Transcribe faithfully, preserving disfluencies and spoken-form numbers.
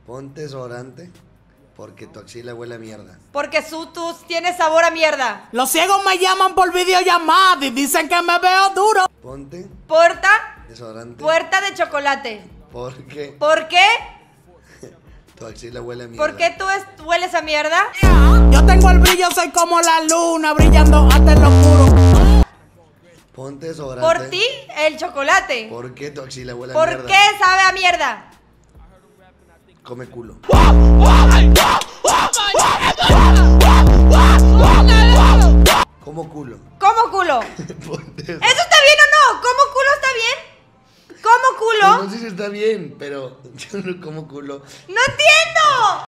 Ponte desodorante porque tu axila huele a mierda. Porque su tus tiene sabor a mierda. Los ciegos me llaman por videollamada y dicen que me veo duro. Ponte Porta. desodorante. Puerta de chocolate. Porque ¿Por qué? tu axila huele a mierda. ¿Por qué tú es- hueles a mierda? Yo tengo el brillo, soy como la luna, brillando hasta en lo oscuro. Ponte desodorante. Por ti, el chocolate. ¿Por qué tu axila huele a ¿Por mierda? qué sabe a mierda? Come culo. Como culo. ¿Cómo culo? Ponte ¿Eso está bien o no? ¿Cómo culo está bien? ¿Cómo Pues culo? no sé si está bien, pero yo no como culo. ¡No entiendo!